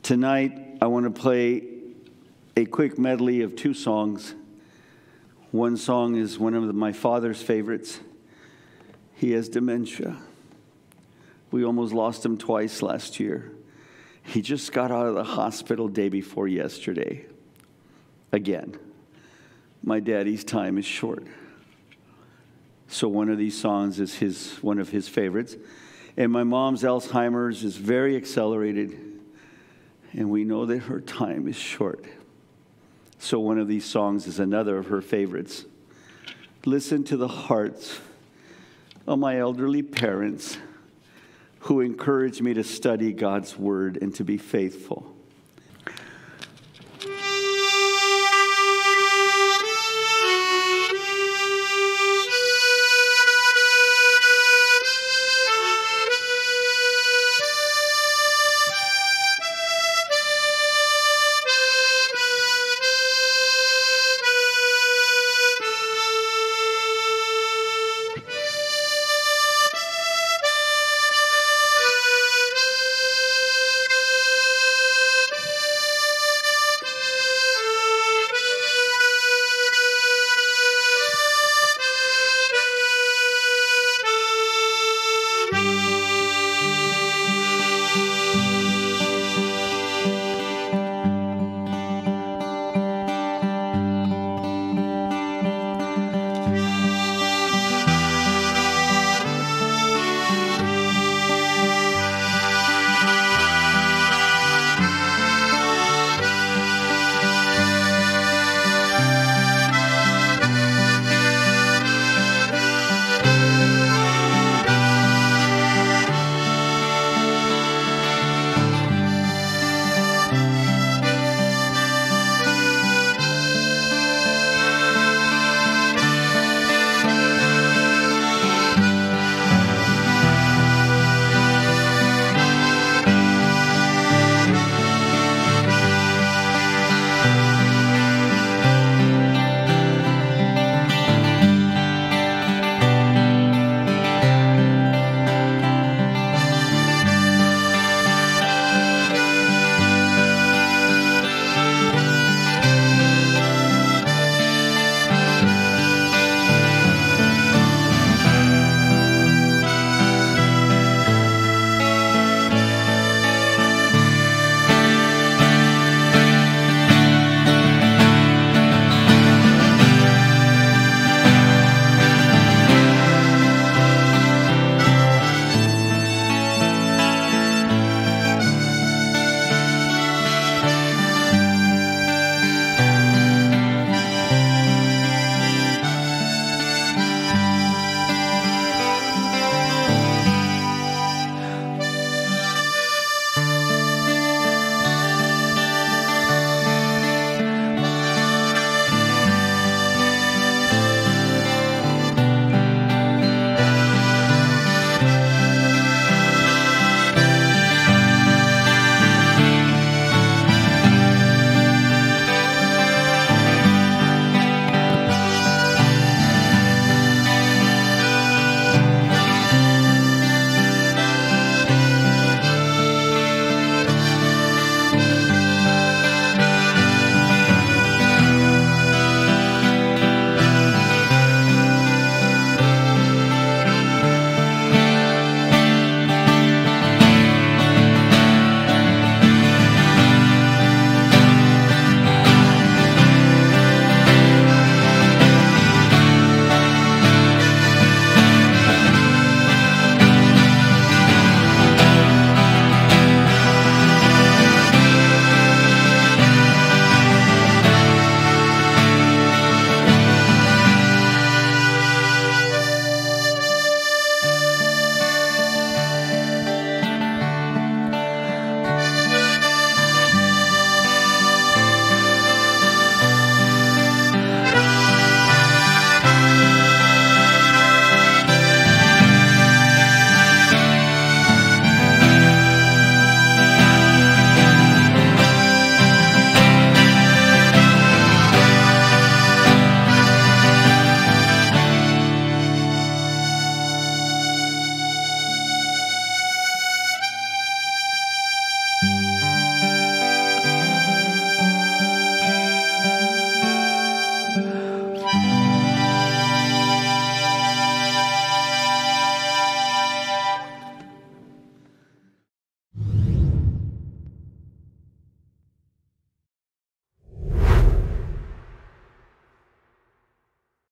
Tonight, I want to play a quick medley of two songs. One song is one of my father's favorites. He has dementia. We almost lost him twice last year. He just got out of the hospital day before yesterday. Again, my daddy's time is short. So one of these songs is one of his favorites. And my mom's Alzheimer's is very accelerated. And we know that her time is short. So one of these songs is another of her favorites. Listen to the hearts of my elderly parents who encouraged me to study God's word and to be faithful.